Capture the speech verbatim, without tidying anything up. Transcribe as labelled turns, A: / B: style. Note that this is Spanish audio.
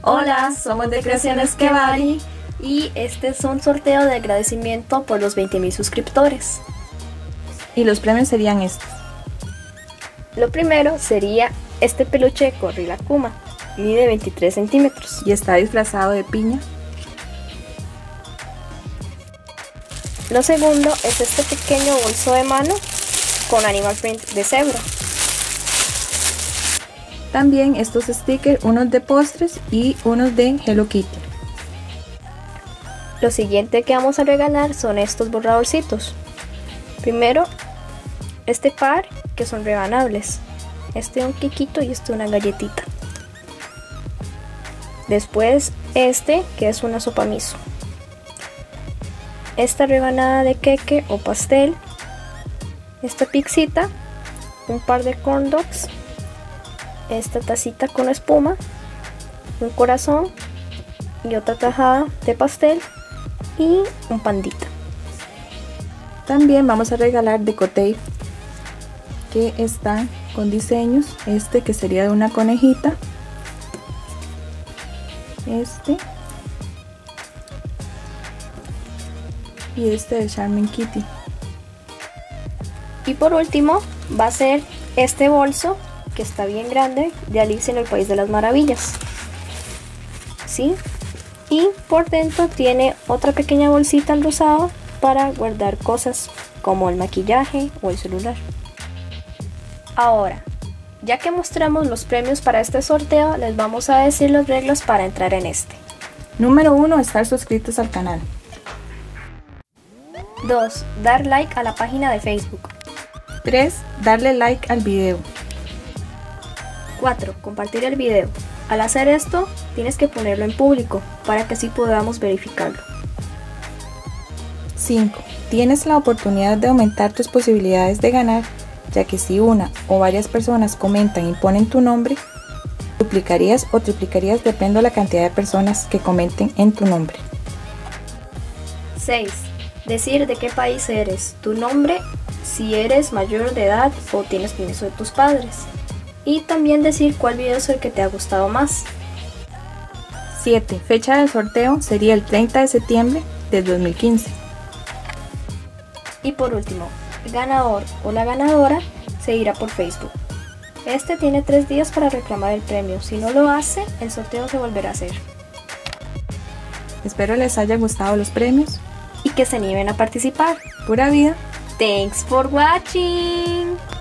A: Hola, somos de Creaciones Kebali y este es un sorteo de agradecimiento por los veinte mil suscriptores.
B: Y los premios serían estos.
A: Lo primero sería este peluche de Gorilla Kuma, mide veintitrés centímetros
B: y está disfrazado de piña.
A: Lo segundo es este pequeño bolso de mano con animal print de cebra.
B: También estos stickers, unos de postres y unos de Hello Kitty.
A: Lo siguiente que vamos a regalar son estos borradorcitos. Primero, este par que son rebanables. Este un quiquito y este una galletita. Después este que es una sopa miso. Esta rebanada de queque o pastel. Esta pixita. Un par de corn dogs. Esta tacita con espuma. Un corazón. Y otra tajada de pastel. Y un pandita.
B: También vamos a regalar decotape que están con diseños. Este que sería de una conejita. Este. Y este de Charming Kitty.
A: Y por último va a ser este bolso que está bien grande de Alicia en el País de las Maravillas. ¿Sí? Y por dentro tiene otra pequeña bolsita al rosado para guardar cosas como el maquillaje o el celular. Ahora, ya que mostramos los premios para este sorteo, les vamos a decir las reglas para entrar en este.
B: Número uno, estar suscritos al canal.
A: dos. Dar like a la página de Facebook.
B: tres. Darle like al video.
A: cuatro. Compartir el video. Al hacer esto, tienes que ponerlo en público para que así podamos verificarlo.
B: cinco. Tienes la oportunidad de aumentar tus posibilidades de ganar, ya que si una o varias personas comentan y ponen tu nombre, duplicarías o triplicarías dependiendo de la cantidad de personas que comenten en tu nombre.
A: seis. Decir de qué país eres, tu nombre, si eres mayor de edad o tienes permiso de tus padres. Y también decir cuál video es el que te ha gustado más.
B: siete. Fecha del sorteo sería el treinta de septiembre del dos mil quince.
A: Y por último, el ganador o la ganadora se irá por Facebook. Este tiene tres días para reclamar el premio. Si no lo hace, el sorteo se volverá a hacer.
B: Espero les haya gustado los premios
A: y que se animen a participar.
B: Pura vida.
A: Thanks for watching.